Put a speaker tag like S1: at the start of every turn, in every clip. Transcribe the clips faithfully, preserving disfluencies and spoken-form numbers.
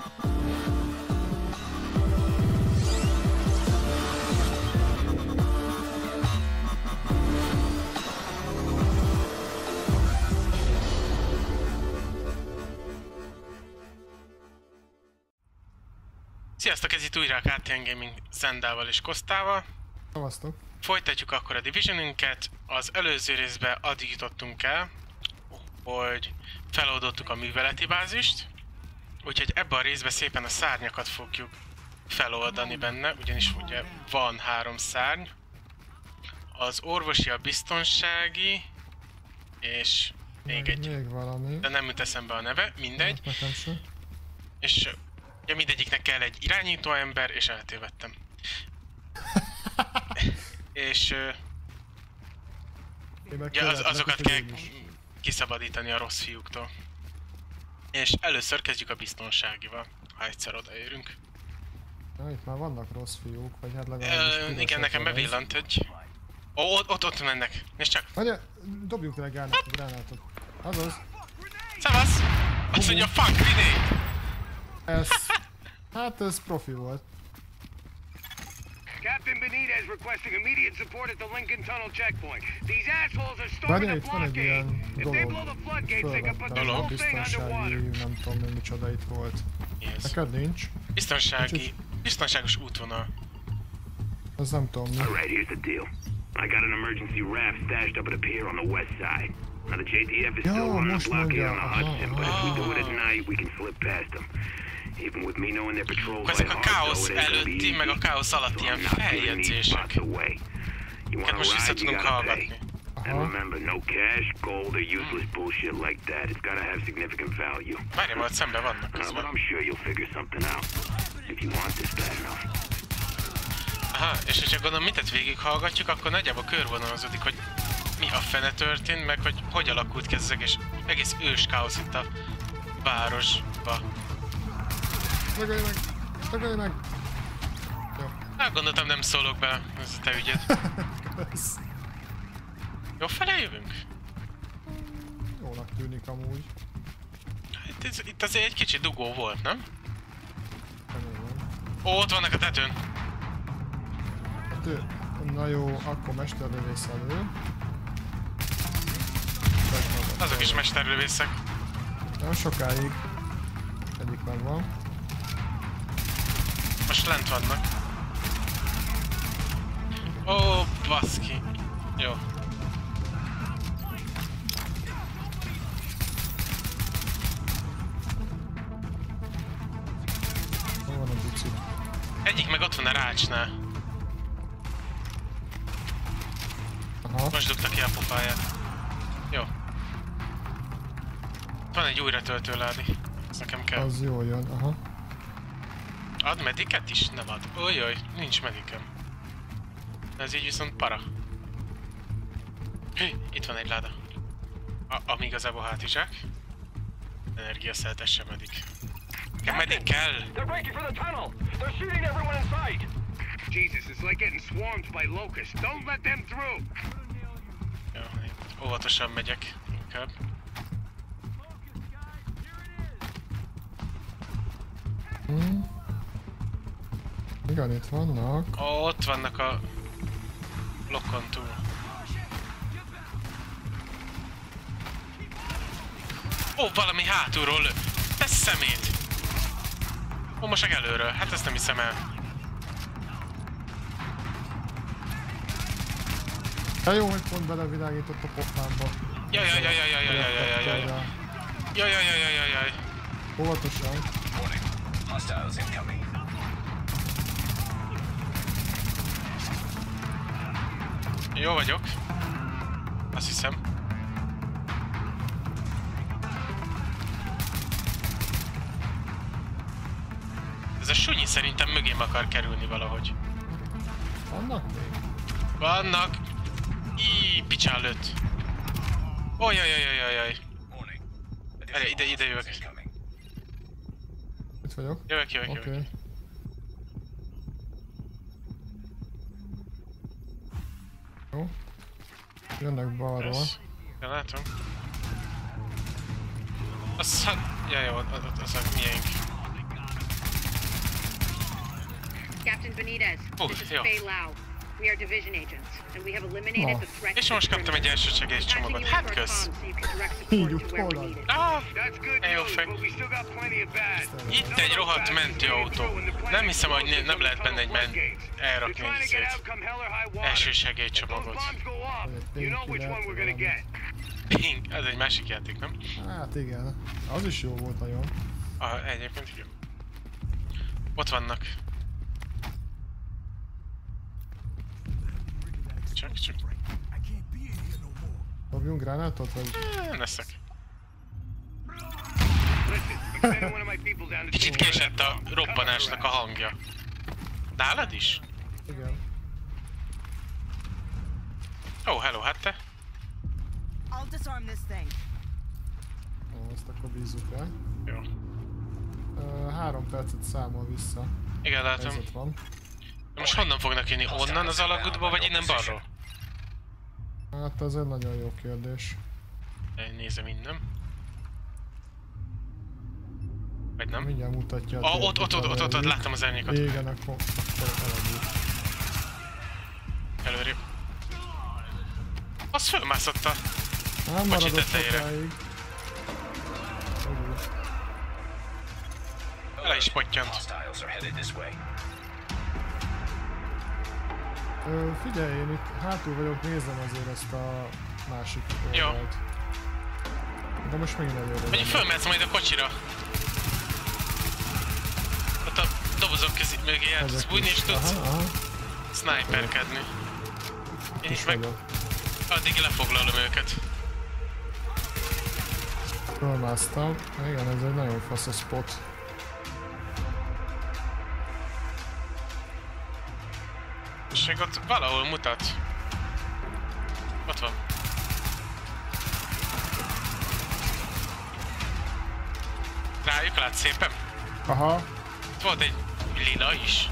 S1: Sziasztok, ez itt újra a ká té en Gaming Zendával és Kostával.
S2: Szavaztok.
S1: Folytatjuk akkor a Divisionünket. Az előző részben addig jutottunk el, hogy feloldottuk a műveleti bázist. Úgyhogy ebben a részben szépen a szárnyakat fogjuk feloldani benne, ugyanis ugye van három szárny. Az orvosi, a biztonsági, és még egy,
S2: még valami.
S1: de nem jut eszembe a neve, mindegy.
S2: Nekem sem.
S1: És ugye mindegyiknek kell egy irányító ember, és eltévedtem. és ugye az, azokat kell kiszabadítani a rossz fiúktól. És először kezdjük a biztonságival, ha egyszer odaérünk.
S2: Na, itt már vannak rossz fiúk, vagy hát legalábbis...
S1: Igen, nekem bevillant egy... Ó, ott, ott, ott mennek, nézd csak!
S2: Várja, dobjuk le gránátot, gránátot. Azaz.
S1: Szevasz! Azt mondja, fuck grenade!
S2: Ez... Hát ez profi volt.
S3: Captain Benitez requesting immediate support at the Lincoln Tunnel checkpoint. These assholes are storming the blockade. If they blow the floodgates, they can put the whole thing underwater.
S2: Nem tudom, hogy micsoda itt volt.
S1: Yes.
S2: Neked nincs.
S1: Biztonsági... Biztonságos útvonal.
S2: Az nem tudom mi.
S3: Alright, here's the deal. I got an emergency raft stashed up at a pier on the west side. Now the J T F is still running the blockade on the Hudson, but if we do it at night, we can slip past them. Even with me knowing their patrols by
S1: Ezek a
S3: heart,
S1: káosz
S3: though, it ain't gonna be
S1: előtti,
S3: easy.
S1: meg a káosz alatt ilyen
S3: So I'm not giving these
S1: feljegyzések.
S3: spots away. You
S1: Ezeket
S3: wanna
S1: most vissza
S3: ride, you
S1: tudunk
S3: gotta pay.
S1: hallgatni.
S3: And remember, no cash, gold, or useless bullshit like that. It's gotta have significant value.
S1: Várjál, majd szemben vannak
S3: Uh, but
S1: közben.
S3: I'm sure you'll figure something out. If you want this bad enough.
S1: Aha, és hogyha gondolom mitet végighallgatjuk, akkor nagyjából körvonalazódik, hogy mi a fene történt, meg hogy hogy alakult ki ez az egész, egész ős káosz itt a városba.
S2: Tagadj meg! Tagadj meg! Jó.
S1: Hát gondoltam, nem szólok be, ez a te ügyed.
S2: Kösz.
S1: Jó fele jövünk?
S2: Jónak tűnik amúgy.
S1: Itt, ez, itt azért egy kicsit dugó volt, nem?
S2: Remélem.
S1: Ó, ott vannak a tetőn!
S2: Hát ő... Na jó, akkor mesterlövész elő.
S1: Azok is mesterlövészek.
S2: Nem sokáig. Egyik megvan.
S1: Most lent vannak. Ó, baszki. Jó.
S2: Hol van a buci?
S1: Egyik meg ott van a rácsnál.
S2: Aha.
S1: Most dugta ki a pofáját. Jó. Van egy újra töltő ládi. Ez nekem kell.
S2: Az jól jön, aha.
S1: Ad mediket is? Nem ad. Ojjaj, nincs medikem. Ez így viszont para. Hű, itt van egy láda. A, ami igazából hátizsák. Energiaszeltes sem medik. Nekem medik kell!
S3: They're breaking for the tunnel! They're shooting everyone in sight! Jesus, it's like getting swarmed by locusts. Don't let them through!
S1: Jó, óvatosan megyek inkább.
S2: Hmm. Igen, itt vannak.
S1: Ó, ott vannak a blokkon túl. Ó, valami hátulról lő. Te szemét! Ó, most meg előről. Hát ezt nem hiszem el.
S2: De jó, hogy pont belevilágított a pofámba.
S1: Jaj, jaj, jaj, jaj, jaj, jaj, jaj, jaj, jaj. Jaj, jaj, jaj, jaj, jaj, jaj.
S2: Óvatosan.
S1: Jó vagyok. Azt hiszem. Ez a sunyi szerintem mögém akar kerülni valahogy.
S2: Vannak még?
S1: Vannak. Íííí, picsán lőtt. Ojjajjajjajjaj. Erre, ide, ide jövök.
S2: Itt vagyok.
S1: Jövök, jövök,
S2: Oké.
S1: jövök.
S2: Jó. Jönnek balról.
S1: Kösz. Ja, látom. Az hát... Ja, jó, az, az, az a miénk.
S4: Agent Benitez.
S1: Oh,
S4: This is
S1: jó.
S4: Faye Lau. We are division agents, and we have eliminated
S2: Oh.
S4: the threat.
S1: És most kaptam egy elsősegélyes csomagot. Hát kösz.
S2: Így jut hol?
S1: Ah,
S3: That's good
S1: Jó
S3: news,
S1: fej.
S3: but we still got plenty of bad.
S1: Itt egy rohadt mentőautó. Nem hiszem, hogy ne- nem lehet benne egy ment... elrakni egy izét. Elsősegélycsomagot.
S3: You know which one we're gonna get.
S1: Ping, ez egy másik játék, nem?
S2: Hát igen. Az is jó volt nagyon.
S1: Ah, egyébként igen. Ott vannak. Csak, csak.
S2: Dobjunk gránátot, vagy?
S1: Nem leszek.
S3: Listen, I'm sending one of my people down to
S1: Kicsit késett a robbanásnak a hangja. Nálad is?
S2: Igen.
S1: Ó, oh, hello, hát te?
S5: I'll disarm this thing.
S2: Ó, azt akkor bízzuk rá.
S1: Jó.
S2: Ö, három percet számol vissza.
S1: Igen, látom.
S2: Helyzet van.
S1: Most honnan fognak jönni? Onnan az alagútból, vagy innen balról?
S2: Hát ez egy nagyon jó kérdés.
S1: Én nézem innen. Vagy nem?
S2: Mindjárt mutatja a
S1: Ah, ott, ott, ott, ott, ott, ott, láttam az árnyékot.
S2: Igen, akkor, akkor eladjuk.
S1: Előrébb. Az fölmászott a...
S2: Nem maradott
S1: tetejére.
S2: sokáig.
S1: Le is pottyant.
S2: Ö, figyelj, én itt hátul vagyok, nézem azért ezt a másik
S1: Jó.
S2: oldalt. De most megint előre.
S1: Mondjuk fölmehetsz majd a kocsira. Ott a dobozok közé mögé el tudsz bújni és tudsz
S2: Aha, aha.
S1: sniperkedni. Én
S2: Is
S1: is meg
S2: vagyok.
S1: addig lefoglalom őket.
S2: Fölmásztam. Igen, ez egy nagyon fasz a spot.
S1: És még ott valahol mutat. Ott van. Rájuk lát szépen?
S2: Aha.
S1: Ott volt egy lila is.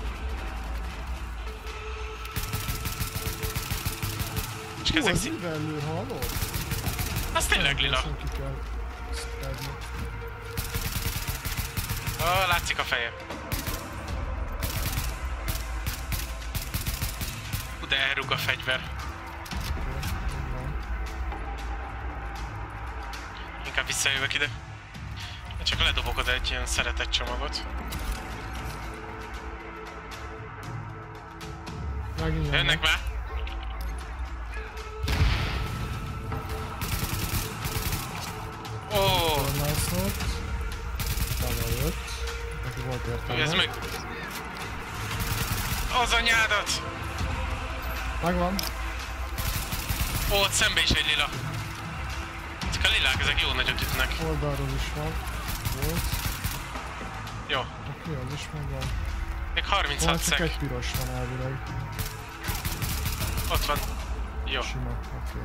S1: És
S2: Hú,
S1: ezek
S2: az
S1: szí...
S2: üvellő, hallod?
S1: Az tényleg lila.
S2: Senki kell szedni.
S1: Ó, oh, látszik a feje. Hú, de elrúg a fegyver. Inkább visszajövök ide. Csak ledobok oda egy ilyen szeretett csomagot.
S2: Megint
S1: Jönnek
S2: jönnek.
S1: már! Ó,
S2: Fölmászott. Tavaly jött. Neki volt értelme.
S1: ez meg... Az anyádat!
S2: Megvan.
S1: Ó, ott szembe is egy lila. Ezek a lilák, ezek jó nagyot ütnek.
S2: Oldalról is van. Volt.
S1: Jó.
S2: Oké, az is megvan.
S1: Még harminchat
S2: Van, csak
S1: szek.
S2: egy piros van elvileg.
S1: Ott van. Jó.
S2: Sima, oké.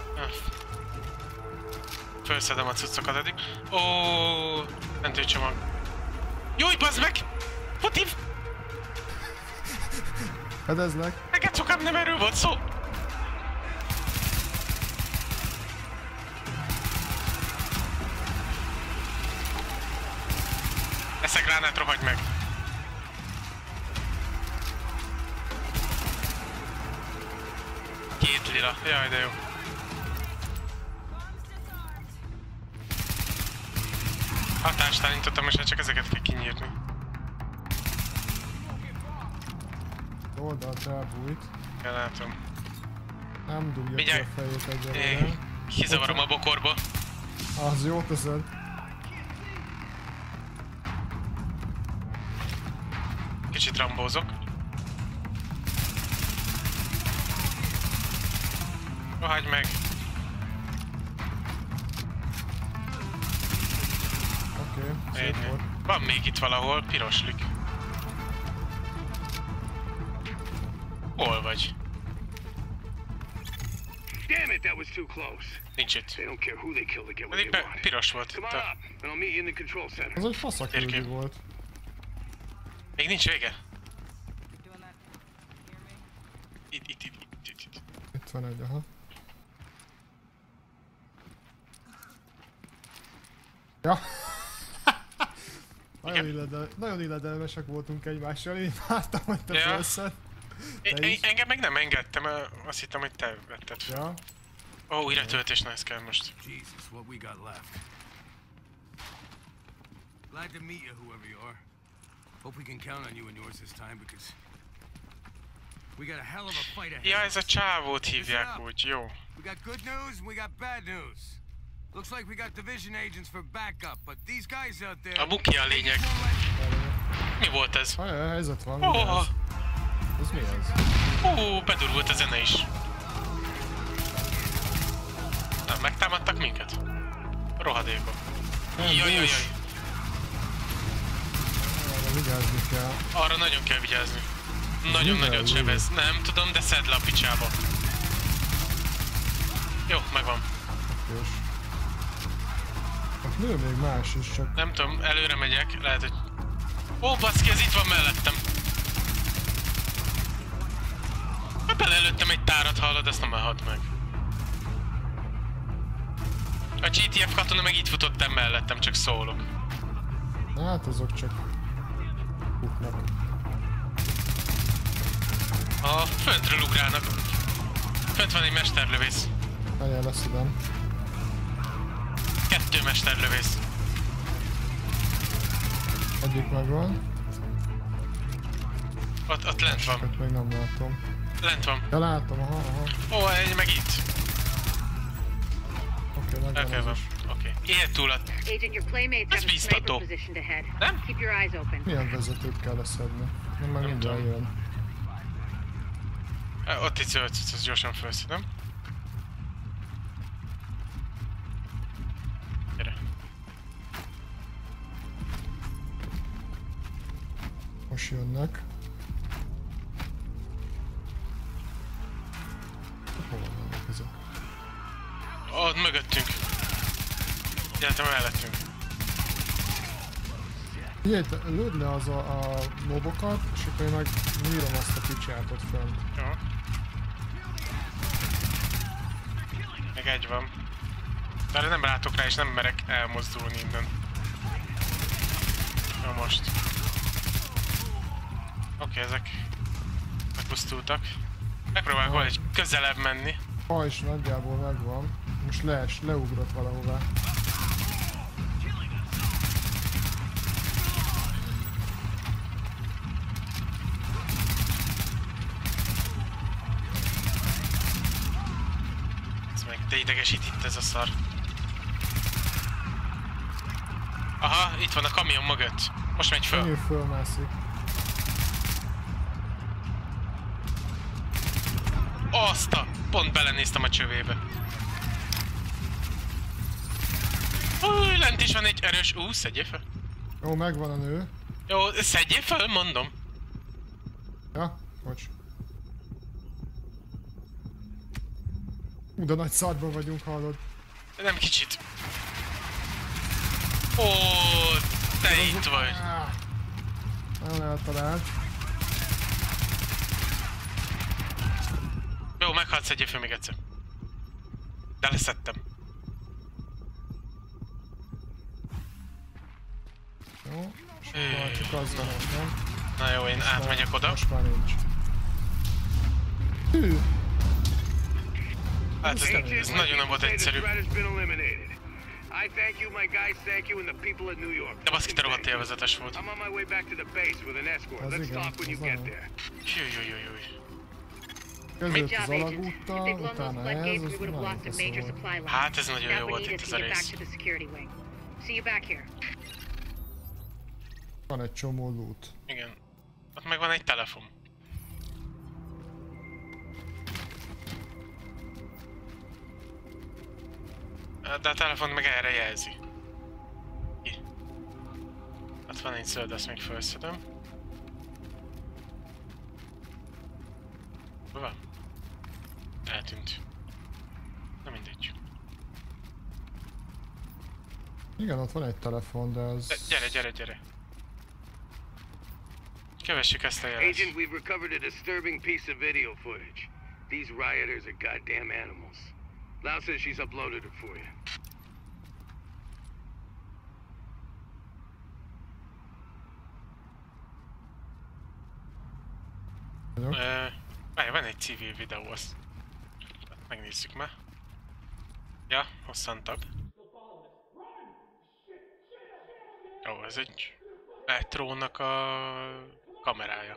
S1: Felszedem a cuccokat eddig. Ó, mentőcsomag. Júj, bazd meg! Putív!
S2: Fedezlek.
S1: Neked szokám, nem erről volt szó! Eszek gránát, rohagy meg! Két lila. Jaj, de jó. Hatástalanítottam, és hát csak ezeket kell kinyírni.
S2: Oldalt elbújt.
S1: Ja, látom.
S2: Nem dugja ki
S1: Vigyázz.
S2: a fejét
S1: Ég,
S2: egyelőre.
S1: kizavarom a bokorba.
S2: Az jó teszed.
S1: Kicsit rambózok. Rohagy meg.
S2: Oké, okay, szép
S1: Ennyi.
S2: volt.
S1: Van még itt valahol, piroslik. Hol vagy?
S3: Damn it, that was too close.
S1: Nincs itt.
S3: They don't care who they kill to get what
S1: Pedig
S3: they
S1: be,
S3: want.
S1: piros volt
S3: Come
S1: itt
S3: on
S1: a...
S3: up, and I'll meet you in the control center.
S2: Az egy faszaküldi
S1: Térkép.
S2: volt.
S1: Még nincs vége?
S5: Doing that. Hear me?
S1: Itt, itt, itt, itt, itt, itt.
S2: Itt van egy, aha. Ja. Nagyon, illedel, nagyon illedelmesek voltunk egymással, én láttam, hogy te
S1: Ja.
S2: felszed.
S1: E- e- engem meg nem engedtem, mert azt hittem, hogy te vetted fel.
S2: Ja.
S1: Ó, oh, újra töltésnek kell most.
S6: Jesus, what we got left. Glad to meet you, whoever you are. Hope we can count on you and yours this time, because we got a hell of a fight ahead.
S1: Ja, ez a csávót hívják úgy, jó.
S6: We got good news and we got bad news. Looks like we got division agents for backup, but these guys out there...
S1: A buki a lényeg. Mi volt ez?
S2: Ajaj, helyzet van,
S1: Ó,
S2: mi
S1: oh,
S2: ez? Ez mi ez?
S1: Ó, bedurult a zene is. Na, megtámadtak minket? Rohadékok. Jaj, jaj, jaj.
S2: Arra vigyázni kell.
S1: Arra nagyon kell vigyázni. Nagyon-nagyon sebez. Nem tudom, de szedd le a picsába. Jó, megvan.
S2: Okés. Hát nő még más is, csak...
S1: Nem tudom, előre megyek, lehet, hogy... Ó, baszki, ez itt van mellettem. Hát belelőttem egy tárat, hallod, azt nem állhat meg. A gé té ef katona meg itt futott el mellettem, csak szólok.
S2: Na hát azok csak... Kuknak.
S1: A föntről ugrálnak. Fönt van egy mesterlövész.
S2: Helyen leszedem.
S1: Kettő mesterlövész.
S2: Egyik megvan.
S1: Ott, ott lent van.
S2: Másikat még nem látom.
S1: Lent van.
S2: Ja látom, aha, aha.
S1: Ó, egy meg itt.
S2: Oké, okay, megvan
S1: Oké,
S2: az
S1: van.
S2: is.
S1: Oké. Élt túl a...
S4: Agent, your playmates
S1: Ez
S4: have a
S1: biztató.
S4: sniper position ahead.
S1: Nem?
S4: Keep your eyes open.
S2: Milyen vezetőt kell leszedni? Nem, már mindjárt
S1: tudom.
S2: jön.
S1: Ott egy zöld cucc, azt gyorsan felszedem. Gyere.
S2: Most jönnek. Hol vannak ezek?
S1: Ott mögöttünk. Gyertem mellettünk.
S2: Figyelj, te lőd le az a, a mobokat, és akkor én meg nyírom azt a picsát ott fönt.
S1: Jó. Még egy van. De nem látok rá, és nem merek elmozdulni innen. Jó, most. Oké, ezek megpusztultak. Megpróbálok valahogy közelebb menni.
S2: Ha is nagyjából megvan. Most lees, leugrott valahová.
S1: Ez meg de idegesít itt ez a szar. Aha, itt van a kamion mögött. Most megy föl.
S2: Ő fölmászik.
S1: Azt a... Pont belenéztem a csövébe. Új, lent is van egy erős... Ú, szedjél fel.
S2: Jó, megvan a nő.
S1: Jó, szedjél fel, mondom.
S2: Ja, bocs. Ú, de nagy szarban vagyunk, hallod.
S1: Nem kicsit. Ó, te itt vagy.
S2: Nem eltalált.
S1: Jó, meghalsz, szedjél fel még egyszer. De leszedtem.
S2: Jó, és akkor csak az van, nem?
S1: Na jó, én átmegyek oda.
S2: Most már nincs. Hű!
S1: Hát ez, ez nagyon nem volt egyszerű.
S3: I thank you, my guys thank you, and the people of New York.
S1: De baszki, te rohadt élvezetes volt.
S3: I'm on my way back to the base with an escort.
S2: Az
S3: Let's
S2: igen,
S3: talk when you
S2: az
S3: get
S2: nagyon.
S3: there.
S1: Júj, júj, júj, júj.
S2: Között
S4: Good
S2: az
S4: job, Agent. If
S2: alagúttal,
S4: they'd blown those
S2: utána
S4: floodgates,
S2: ez,
S4: we
S2: az
S4: would have
S2: nagyon
S4: lost a
S2: fasz
S4: major
S2: volt.
S4: supply line.
S1: Hát ez nagyon jó
S4: Now we
S1: volt
S4: need
S1: itt
S4: it
S1: ez
S4: to
S1: a
S4: get back
S1: rész.
S4: to the security wing. See you back here.
S2: Van egy csomó loot.
S1: Igen. Ott meg van egy telefon. De a telefon meg erre jelzi. Ki? Ott van egy zöld, azt még felszedem. Hol van? Eltűnt. Na mindegy.
S2: Igen, ott van egy telefon, de ez...
S1: De gyere, gyere, gyere. Kövessük ezt a jelet.
S3: Agent, we've recovered a disturbing piece of video footage. These rioters are goddamn animals. Lau says she's uploaded it for you.
S1: Ö, várj, van egy civil videó, azt megnézzük már. Ja, hosszantabb. Ó, ez egy metrónak a kamerája.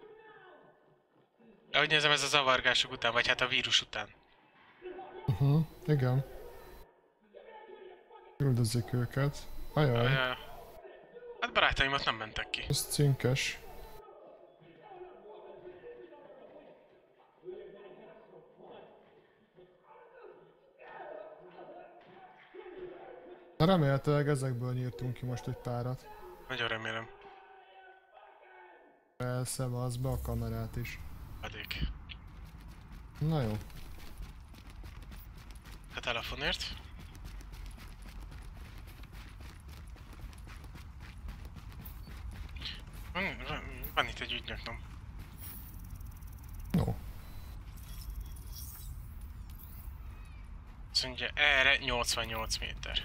S1: Ahogy nézem, ez a zavargások után, vagy hát a vírus után.
S2: Uh -huh, igen. Üldözzék őket. Ajaj.
S1: Ajaj. Hát barátaimat nem mentek ki.
S2: Ez cinkes. Na remélhetőleg ezekből nyírtunk ki most egy párat.
S1: Nagyon remélem.
S2: Persze, az be a kamerát is.
S1: Adék.
S2: Na jó.
S1: A telefonért. Van, van, van itt egy ügynöknöm.
S2: No.
S1: Azt mondja, erre nyolcvannyolc méter.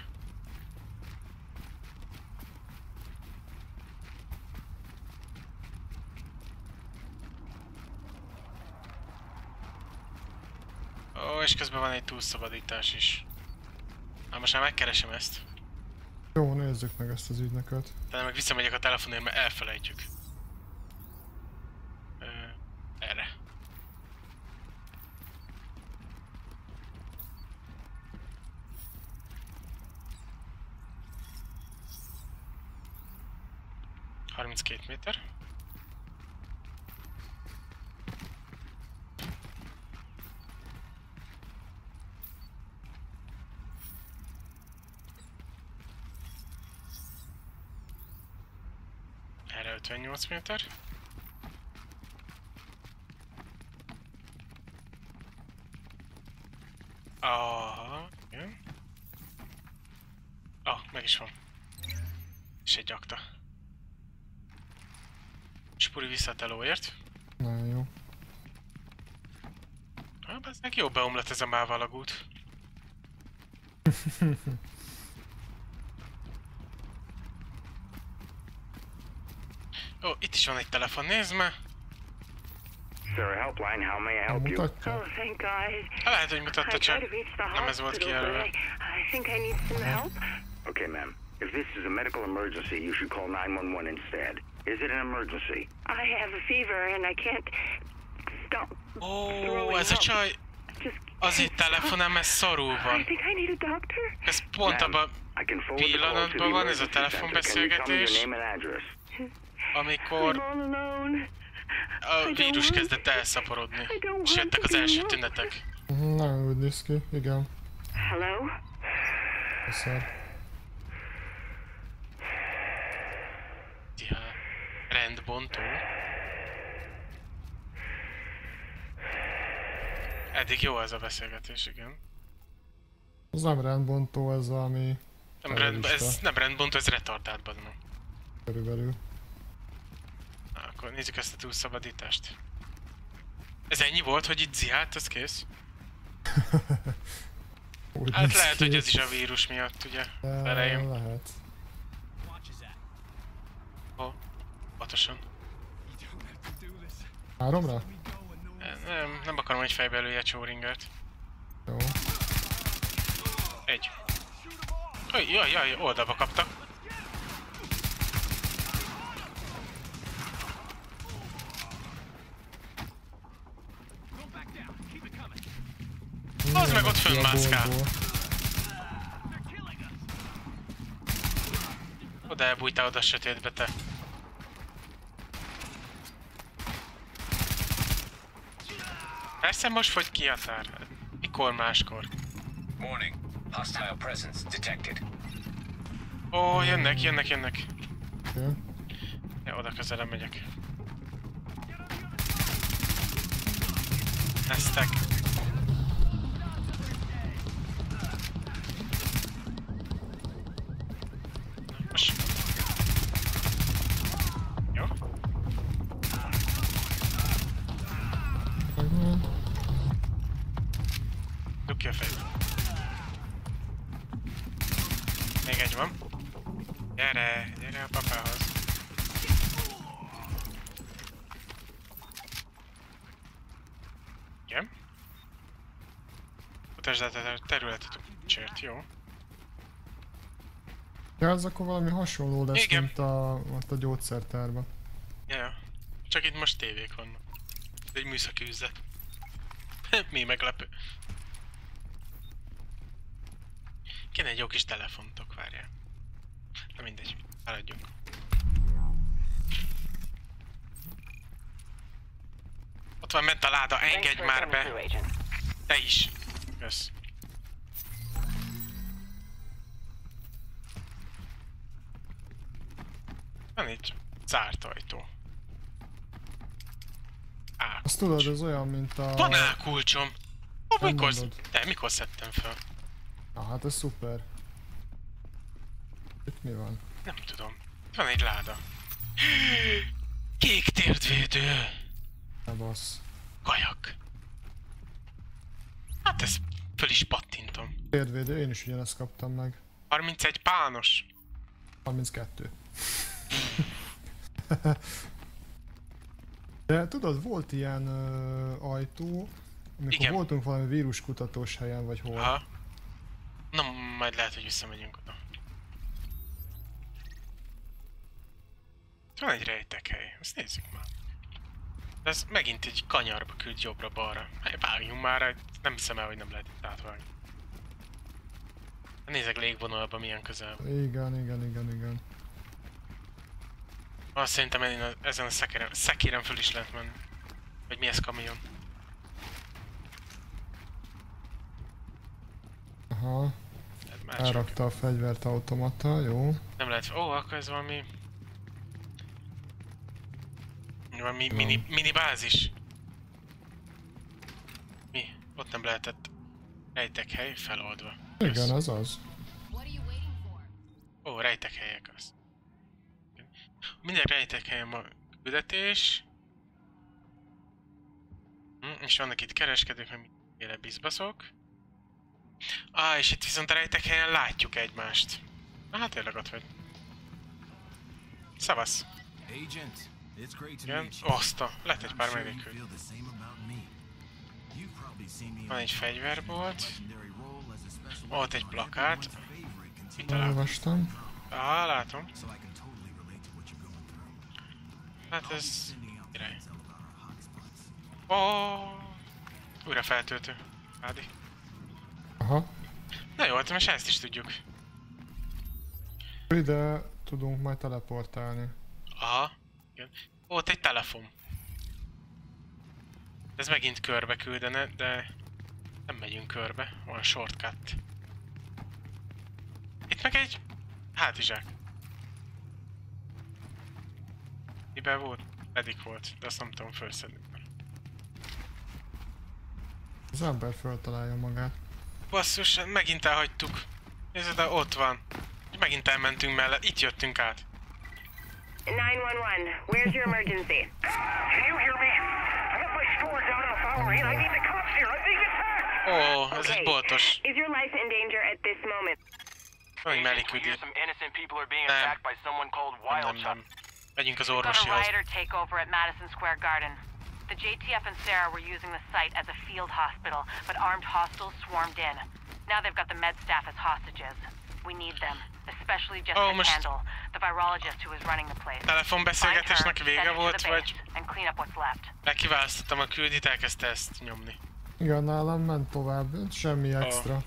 S1: Ó, és közben van egy túlszabadítás is. Na most már megkeresem ezt.
S2: Jó, nézzük meg ezt az ügynököt.
S1: De meg visszamegyek a telefonért, mert elfelejtjük. Ö, erre. harminckét méter. Erre ötvennyolc méter. Aha, igen. Ah, meg is van. És egy akta. Spuri vissza a telóért.
S2: Na jó.
S1: Ah, ez neki jó beomlott ez a mávalagút. Ó, itt is van egy telefon, nézd meg!
S3: Sir, helpline, how may I help you?
S2: Mutatja?
S4: Oh, thank God.
S1: Ha lehet, hogy mutatta
S4: I
S1: csak.
S4: tried to reach the
S1: Nem ez volt
S4: hospital, but
S1: kijelölve.
S4: I, I think I need some help.
S3: Okay, ma'am. If this is a medical emergency, you should call nine one one instead. Is it an emergency?
S4: I have a fever and I can't stop.
S1: Ó, ez a csaj
S4: Just
S1: azért telefonál, mert szarul
S4: I
S1: van.
S4: think I need a doctor.
S1: Ez pont abban,
S3: I can forward the call to the
S1: pillanatban van ez a
S3: emergency center. Can you tell me your
S1: telefonbeszélgetés,
S3: name and address?
S1: amikor
S4: I'm all alone.
S1: a vírus kezdett elszaporodni. És jöttek az első tünetek.
S2: Na, úgy néz ki, igen.
S4: Hello?
S2: Szar.
S1: Ja, rendbontó. Eddig jó ez a beszélgetés, igen.
S2: Ez nem rendbontó, ez valami
S1: Nem, rend, ez nem rendbontó, ez retardált bazd.
S2: körülbelül.
S1: Na, akkor nézzük ezt a túlszabadítást. Ez ennyi volt, hogy itt zihált, az kész?
S2: Úgy
S1: Hát
S2: néz
S1: lehet,
S2: ki.
S1: hogy ez is a vírus miatt, ugye?
S2: De
S1: Elején.
S2: lehet.
S1: Ó, pontosan.
S2: Háromra?
S1: Nem, nem akarom, hogy fejbe lője a Csóringert.
S2: Jó.
S1: Egy. Jaj, jaj, jaj, oldalba kaptak. Az meg ott fönnmászkál. Oda elbújtál oda a sötétbe, te. Persze most fogy ki a tár. Mikor máskor?
S7: Warning. Hostile presence detected.
S1: Ó, jönnek, jönnek, jönnek.
S2: Oké.
S1: Ja, oda közelem megyek. Eztek. Most. Jó.
S2: Megvan.
S1: Dugd ki a fejbe. Még egy van. Gyere, gyere a papához. Mutasd át a területet a kulcsért, jó?
S2: Ja, az akkor valami hasonló lesz,
S1: Igen.
S2: mint a, ott a gyógyszertárban.
S1: Ja, ja. Csak itt most tévék vannak. Ez egy műszaki üzlet. Mi meglepő. Kéne egy jó kis telefontok, várjál. Na mindegy, haladjunk. Ott van ment a láda, engedj már be! Te is! Kösz. Van itt zárt ajtó. Á,
S2: Azt tudod, ez olyan, mint a...
S1: van kulcsom! Ó,
S2: Nem
S1: mikor...
S2: mondod.
S1: De, mikor szedtem fel?
S2: Ah, hát ez szuper. Itt mi van?
S1: Nem tudom. Itt van egy láda. Kék térdvédő!
S2: Ne bassz.
S1: Kajak. Hát ezt föl is pattintom.
S2: Térdvédő, én is ugyanezt kaptam meg.
S1: harmincegy pános.
S2: harminckettő. De tudod, volt ilyen ö, ajtó, amikor
S1: Igen.
S2: voltunk valami víruskutatós helyen, vagy hol.
S1: Aha. Na, majd lehet, hogy visszamegyünk oda. Van egy rejtekhely, ezt nézzük már. De ez megint egy kanyarba küld jobbra-balra. Hát vágjunk már, nem hiszem el, hogy nem lehet itt átvágni. Nézzek légvonalba milyen közel.
S2: Igen, igen, igen, igen.
S1: Azt szerintem én a- ezen a szekéren, szekéren föl is lehet menni. Vagy mi ez, kamion?
S2: Aha,
S1: Hát már csak
S2: elrakta a fegyvert automata, jó.
S1: nem lehet. Ó, akkor ez valami... Valami mini, mini bázis. Mi? Ott nem lehetett rejtekhely feloldva.
S2: Igen, az az.
S1: Ó, rejtekhelyek az. Minden rejtekhelyen van küldetés. Hm, és vannak itt kereskedők, meg mindenféle bizbaszok. Á, és itt viszont a rejtekhelyen látjuk egymást. Na hát tényleg ott vagy. Szavasz.
S8: Agent, it's great to
S1: Igen,
S8: meet you.
S1: oszta. Lett egy pár
S8: I'm sure you
S1: menekült.
S8: feel the same about me. You've probably seen me
S1: Van egy fegyverbolt.
S8: legendary role as a special
S1: Ott egy
S8: weapon on
S1: plakát.
S8: everyone's favorite
S1: Mit
S8: contingent,
S1: talál?
S2: Olvastam.
S1: Á, látom.
S8: so I can totally relate to what you're going through.
S1: Hát
S8: I'll be
S1: ez...
S8: sending out
S1: király.
S8: intel about our hotspots.
S1: Ó, újra feltöltő. Ádi.
S2: Aha.
S1: Na jó, hát most ezt is tudjuk.
S2: Ide tudunk majd teleportálni.
S1: Aha. Igen. Ó, ott egy telefon. Ez megint körbe küldene, de nem megyünk körbe. Van shortcut. Itt meg egy hátizsák. Miben volt? Eddig volt, de azt nem tudom felszedni.
S2: Az ember föltalálja magát.
S1: Basszus, megint elhagytuk. Nézd, de ott van. Megint elmentünk mellett, itt jöttünk át.
S4: nine one one, where's your emergency?
S3: Can you hear me? I got my store down on Flower Lane. I need the cops here. I'm being attacked.
S1: Ó, ez egy boltos.
S4: Is your life in danger at this moment?
S1: Meg mellékügyi.
S9: Some innocent people are being
S1: Nem.
S9: attacked by someone called
S1: Nem,
S9: Wild
S1: nem,
S9: Chuck.
S1: nem. Megyünk az
S5: Got a
S1: orvosihoz.
S5: rioter takeover at Madison Square Garden. The J T F and Sarah were using the site as a field hospital, but armed hostiles swarmed in. Now they've got the med staff as hostages. We need them, especially Jessica
S1: Oh, most-
S5: Candle, the virologist who is running the place.
S1: Telefonbeszélgetésnek
S5: Find her,
S1: vége
S5: send her to
S1: volt,
S5: the
S1: vagy
S5: base, and clean up what's left.
S1: lekiválasztottam a küldit, elkezdte ezt nyomni.
S2: Igen, nálam ment tovább, semmi extra.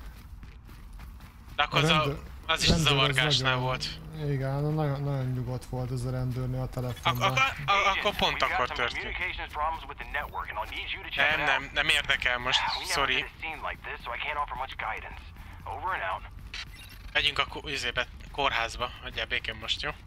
S1: De akkor
S2: A
S1: az, a,
S2: rendőr-
S1: az is a
S2: rendőr az
S1: zavargásnál
S2: nagyon-
S1: volt.
S2: Igen, nagyon, nagyon nyugodt volt ez a rendőrnél a
S1: Ak-
S2: telefonban.
S1: ak- ak- akkor pont
S9: We've got
S1: akkor
S9: some
S1: történt.
S9: communications problems with the network, and I'll need you to check
S1: Nem,
S9: it out.
S1: nem, nem érdekel most,
S9: We never
S1: sorry.
S9: did a scene like this, so I can't offer much guidance. Over and out.
S1: Megyünk a ko- izébe, kórházba, hagyjál békén most, jó?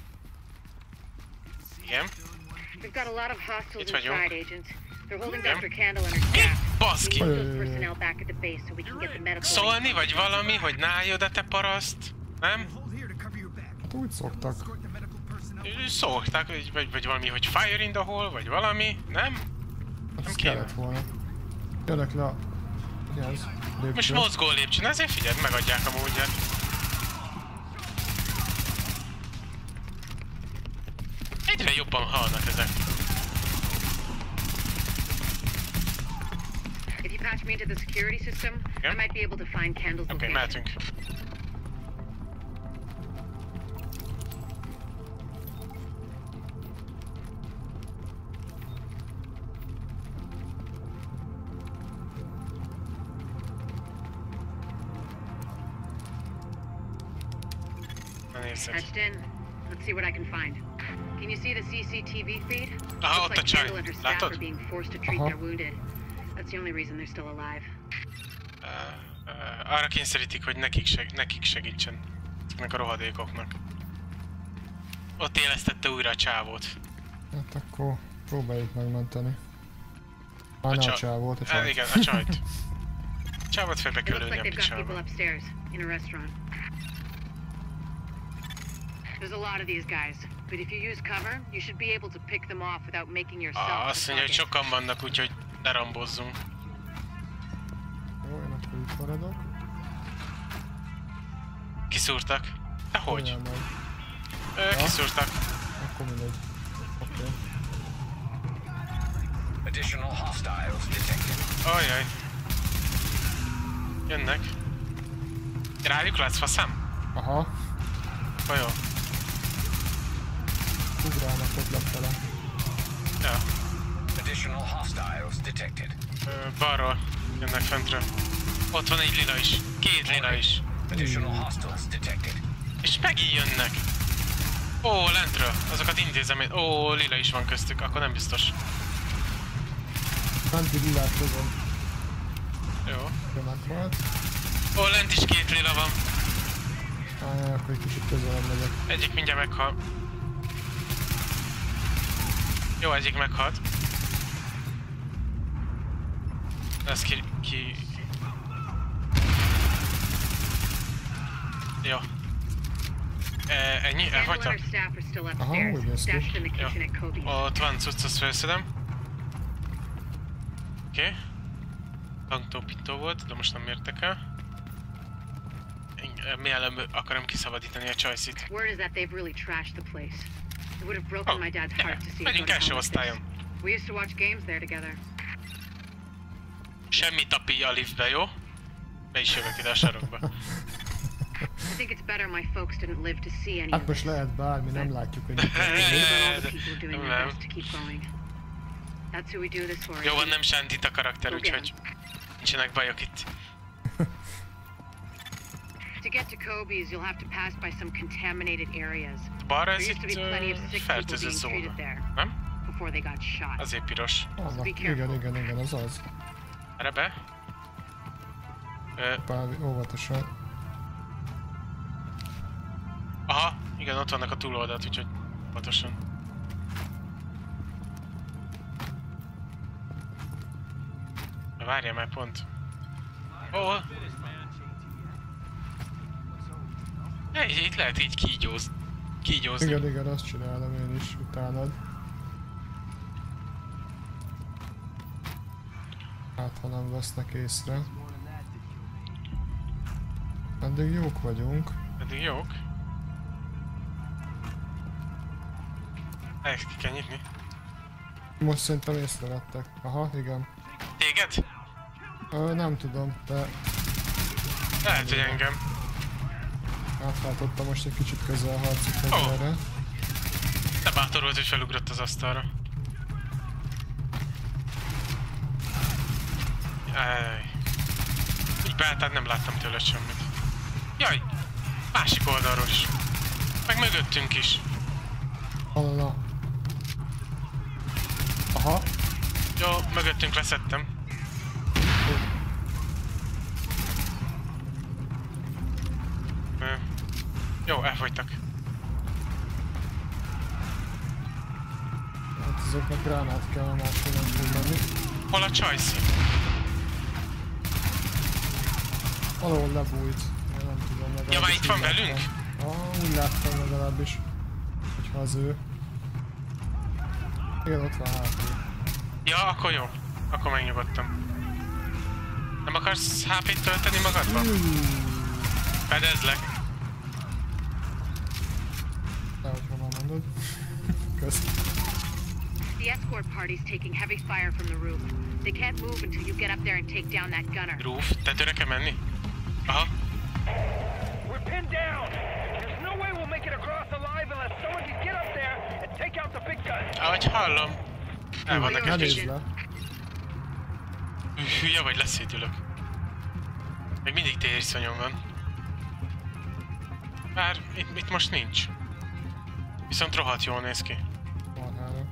S1: Igen.
S4: We've got a lot of hostiles
S1: Itt vagyunk.
S4: inside, agents. They're holding
S1: Igen.
S4: doctor Candle and her staff.
S1: Baszki!
S4: We need those personnel back at the base so we can get the medical.
S1: Szólni, vagy valami, hogy ne állj oda, te paraszt? Nem?
S8: Hold here to cover your back.
S2: Hát úgy szoktak.
S8: Escort the medical personnel.
S1: Szólták, vagy, vagy, vagy valami, hogy fire in the hole, vagy valami, nem?
S2: Hát ez
S1: kéne.
S2: kellett volna. Jönnek le a... Mi ez?
S1: Most
S2: Lépcső.
S1: mozgó lépcsőn, ezért figyeld, megadják a módját. Egyre jobban halnak ezek.
S4: If you
S5: patch me into the security system,
S1: okay.
S5: I might be able to find Candle's
S1: Oké, okay, mehetünk.
S5: Patched in. Let's see what I can find. Can you see the C C T V feed?
S1: Aha,
S5: Looks
S1: ott a
S5: like
S1: csaj.
S5: Candle and her staff
S1: Látod?
S5: are being forced to treat
S2: Aha.
S5: their wounded. That's the only reason they're still alive.
S1: Uh, uh, arra kényszerítik, hogy nekik, seg nekik segítsen. Ezeknek a rohadékoknak. Ott élesztette újra a csávót.
S2: Hát akkor próbáljuk megmenteni. Már
S1: A
S2: ne a
S1: csa-
S2: csávót, a
S1: Eh,
S2: csaj.
S1: igen, a csajt. A csávot félbe
S5: It
S1: kell
S5: looks
S1: lőni
S5: like
S1: a
S5: they've got people
S1: picsába.
S5: upstairs in a restaurant. There's a lot of these guys, but if you use cover, you should be able to pick them off without making yourself
S1: Ah,
S5: a
S1: azt mondja, hogy
S5: target.
S1: sokan vannak, úgyhogy ne rambozzunk.
S2: Jó, én akkor itt maradok.
S1: Kiszúrtak? Dehogy?
S2: Olyan meg.
S1: Ö, kiszúrtak.
S2: Akkor mindegy. Oké. Okay.
S7: Additional hostiles detected.
S1: Ajjaj. Jönnek. Rájuk látsz, faszám?
S2: Aha.
S1: Oh, jó.
S2: Ugrálnak ott lefele.
S1: Ja.
S7: Additional hostiles detected.
S1: Ö, balról jönnek fentről. Ott van egy lila is. Két lila is.
S7: Additional hostiles detected.
S1: És megint jönnek. Ó, lentről. Azokat intézem én. Ó, lila is van köztük. Akkor nem biztos.
S2: Fenti lilát közön.
S1: Jó.
S2: Jó, meghalt.
S1: Ó, lent is két lila van.
S2: Ájjaj, akkor egy kicsit közelebb megyek.
S1: Egyik mindjárt meghal. Jó, egyik meghalt. Ez ki... ki... Jó. E, ennyi?
S5: Candle and
S1: Elhagytak?
S5: her staff are still
S2: Aha,
S5: upstairs,
S2: úgy néz ki.
S5: stashed in the
S1: Jó.
S5: kitchen at Kobe's.
S1: Ott van cucc, azt felszedem. Oké. Okay. Tanktópító volt, de most nem értek el. Mielőbb akarom kiszabadítani a csajszit.
S5: Word is that they've really trashed the place. It would have broken
S1: Oh,
S5: my dad's
S1: yeah.
S5: heart to see it go
S1: Megyünk
S5: to
S1: első
S5: hell like this.
S1: osztályon.
S5: We used to watch games there together.
S1: Semmi tapi a liftbe, jó? Be is jövök ide a sarokba.
S5: I think it's better my folks didn't live to see any
S2: Hát
S5: of
S2: most
S5: this.
S2: lehet bármi, nem látjuk, hogy mit
S5: But all the
S1: De-
S5: people doing
S1: nem.
S5: their best to keep going. That's who we do this for.
S1: Jó van,
S5: isn't
S1: nem
S5: it?
S1: sándít a karakter,
S5: Go
S1: úgyhogy nincsenek bajok itt.
S5: To get to Kobe's, you'll have to pass by some contaminated areas.
S1: Balra ez
S5: There used to
S1: itt
S5: be plenty of
S1: uh,
S5: sick people
S1: fertőző
S5: being treated
S1: zóna,
S5: there
S1: nem?
S5: before they got shot.
S1: Azért piros.
S2: Annak,
S5: Be
S2: igen,
S5: careful.
S2: igen, igen, az az.
S1: Erre be? Ö,
S2: Pár óvatosan.
S1: aha, igen, ott vannak a túloldalt, úgyhogy óvatosan. Na, várjál már pont. Ó! Oh. Hey, itt lehet így kígyóz... kígyózni.
S2: Igen, igen, azt csinálom én is, utánad. Hát, ha nem vesznek észre. Eddig jók vagyunk.
S1: Eddig jók. Ezt ki kell nyitni.
S2: Most szerintem észrevettek. Aha, igen.
S1: Téged?
S2: Ö, nem tudom, de
S1: Lehet, hogy engem.
S2: átváltottam most egy kicsit közel harci fegyverre.
S1: Te bátor volt, hogy felugrott az asztalra. Ej. Így beállt, nem láttam tőle semmit. Jaj! Másik oldalról is. Meg mögöttünk is.
S2: Alala. Aha.
S1: Jó, mögöttünk leszettem. Ö, Jó, elfogytak.
S2: Hát azoknak gránát kell, máshol nem tud menni.
S1: Hol a csajszi?
S2: Valahol lebújt. Én nem tudom, legalábbis
S1: Ja, már itt
S2: úgy
S1: van
S2: láttam.
S1: velünk?
S2: Ah, úgy láttam legalábbis. Hogyha az ő. Igen, ott van hátul.
S1: Ja, akkor jó. Akkor megnyugodtam. Nem akarsz há pét tölteni magadba? Fedezlek.
S2: De hogyha már mondod. Kösz.
S5: The escort party's taking heavy fire from the roof. They can't move until you get up there and take down that gunner.
S1: Roof? Tetőre kell menni? Aha.
S9: We're pinned down. There's no way we'll make it across alive unless someone can get up there and take out the big guns.
S1: Ahogy hallom. El vannak egy kis...
S2: le.
S1: Hülye vagy, leszédülök. Még mindig tériszonyom van. Bár itt, itt most nincs. Viszont rohadt jól néz ki.
S2: Marhára.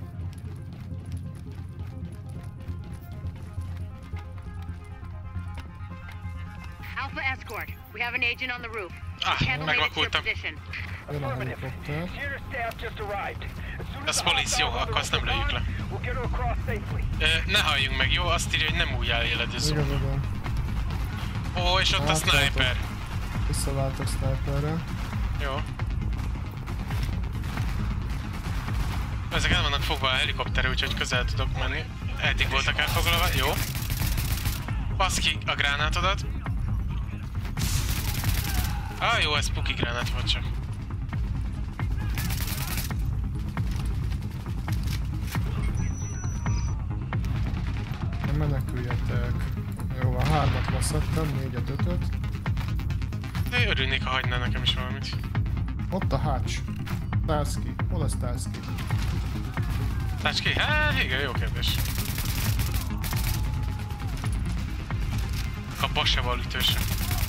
S5: Alpha escort, we have an agent on the roof.
S1: Ah,
S5: Can't relate it to your
S1: megvakultam.
S5: position.
S2: Jön a helikopter.
S9: Theater staff just arrived. As soon as
S1: Az
S9: the
S1: polisz, jó,
S9: hostiles
S1: akkor azt nem lőjük le.
S9: we'll get her across safely.
S1: Ö, ne halljunk meg, jó? Azt írja, hogy nem új éledező.
S2: Igen, igen.
S1: Ó, és ott a sniper.
S2: Visszaváltok sniperre.
S1: Jó. Ezek el vannak fogva a helikopterre, úgyhogy közel tudok menni. Eddig voltak elfoglalva, jó. Basz ki a gránátodat. Ah, jó, ez puki gránát volt csak.
S2: Nem meneküljetek. Jó, a hármat leszettem, négyet, ötöt.
S1: De örülnék, ha hagynál nekem is valamit.
S2: Ott a hács. Starsky. Hol a Starsky?
S1: Láss ki? Hát igen, jó kérdés. A baseval ütőse.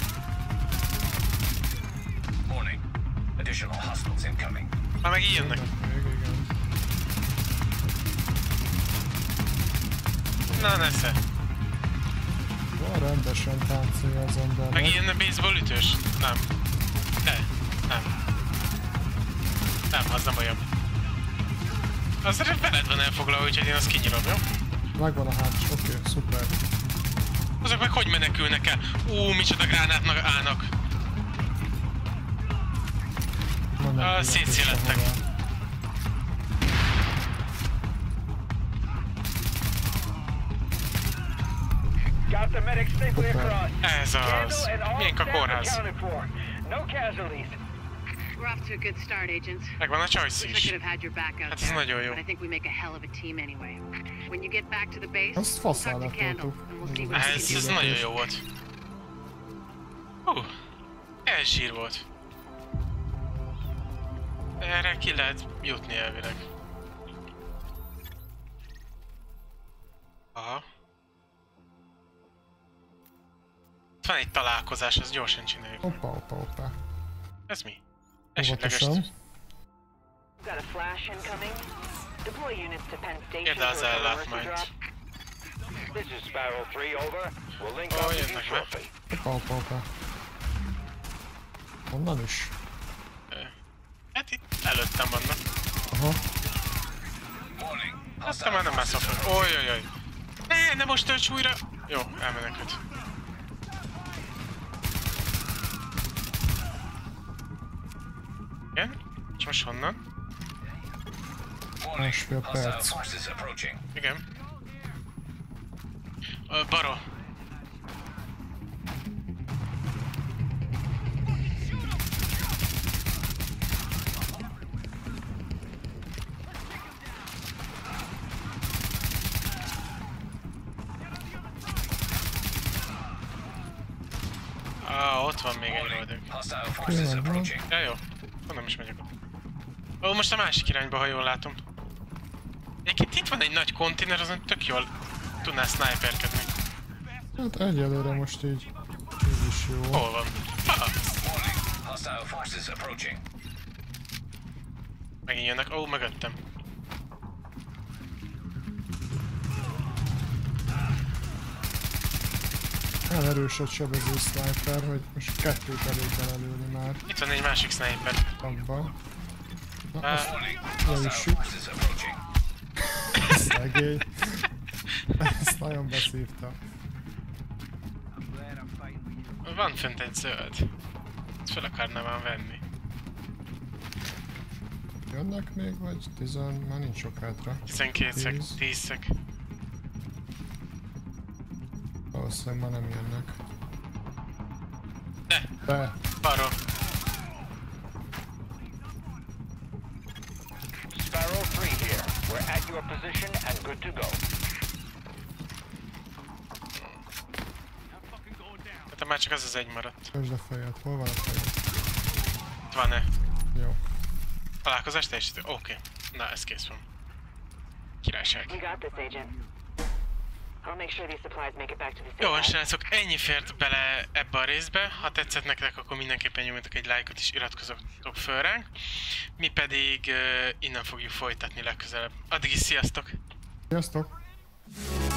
S7: Warning. Additional hostiles incoming.
S1: Már meg így jönnek.
S2: Még, igen.
S1: Na, nesze.
S2: Van rendesen táncolja az embernek.
S1: Meg ilyen baseball ütős? Nem. De. Nem. Nem, az nem olyan. Az veled van elfoglalva, úgyhogy én azt kinyirom, jó?
S2: Megvan a hács, oké, okay, szuper.
S1: Azok meg hogy menekülnek el? Ú, micsoda gránátnak állnak. Ah, szétszélettek.
S9: Got the medics safely across.
S1: Ez az. Miénk a kórház.
S9: No casualties.
S5: We're off to a good start, agents.
S1: Megvan a choice
S5: Wish I
S1: is.
S5: could have had your back out
S1: Hát ez
S5: there,
S1: nagyon jó.
S5: but I think we make a hell of a team anyway. When you get back to the base,
S2: Azt
S5: we'll talk to
S2: faszának
S5: Candle,
S2: voltuk.
S5: and we'll see what we
S1: Ez,
S5: can
S1: ez
S5: do.
S1: nagyon jó volt. Hú, ez zsír volt. Erre ki lehet jutni elvileg. Aha. Van egy találkozás, az gyorsan csináljuk.
S2: Hoppa, hoppa, hoppa.
S1: Ez mi? Esetleges...
S2: Óvatosan.
S4: Got a flash incoming. Deploy units to Penn Station.
S1: Érde az
S4: for a
S1: ellát
S4: mercy
S1: majd.
S4: drop.
S9: This is Sparrow three, over. We'll link
S1: Ó,
S9: up with you
S1: jönnek be.
S9: shortly.
S2: Hoppa, hoppa, hoppa. Onnan is?
S1: Hát itt előttem vannak.
S2: Aha.
S7: Warning.
S1: Aztán már nem messze fel. Ojjajjaj. Ne, ne most tölts újra. Jó, elmenekült. Igen? És most honnan?
S7: Warning.
S2: Másfél
S7: Hostile
S2: perc.
S7: forces approaching.
S1: Igen. Ö, Baro. Ah, ott van még egy roldög.
S7: Hostile forces approaching.
S1: Ja, jó. Honnan is megyek ott. Ó, most a másik irányba, ha jól látom. Egyébként itt van egy nagy konténer, azon tök jól tudnál sniperkedni.
S2: Hát egyelőre most így, így is jó.
S1: Hol van? Ah,
S7: Warning. Hostile forces approaching.
S1: megint jönnek. Ó, mögöttem.
S2: Olyan erős a sebező sniper, hogy most kettőt elég belelőni már
S1: Itt van egy másik sniper.
S2: abban. Na,
S1: Ah,
S2: azt
S7: Warning.
S2: le is
S7: Hostile
S2: süt.
S7: forces approaching.
S2: Szegény. Ezt nagyon beszívta.
S1: van fönt egy zöld. Ezt fel akarnám már venni.
S2: Jönnek még, vagy tizen... Már nincs sok hátra.
S1: tizenkét szek,
S2: Tíz.
S1: tíz szek.
S2: Valószínűleg már nem jönnek.
S1: De,
S2: De,
S1: Baro.
S9: Sparrow three here. We're at your position and good to go.
S1: Hát már csak az az egy maradt.
S2: Közd a fejed, hol van a fejed?
S1: Itt van-e?
S2: Jó.
S1: Találkozás teljesítő? Oké. Okay. Na, ez kész van. Királyság.
S4: We got this, Agent. I'll make sure these supplies make it back to the safe
S1: Jó,
S4: house.
S1: srácok, ennyi fért bele ebbe a részbe. Ha tetszett nektek, akkor mindenképpen nyomjatok egy lájkot és iratkozzatok föl ránk. Mi pedig uh, innen fogjuk folytatni legközelebb. Addig is sziasztok!
S2: Sziasztok!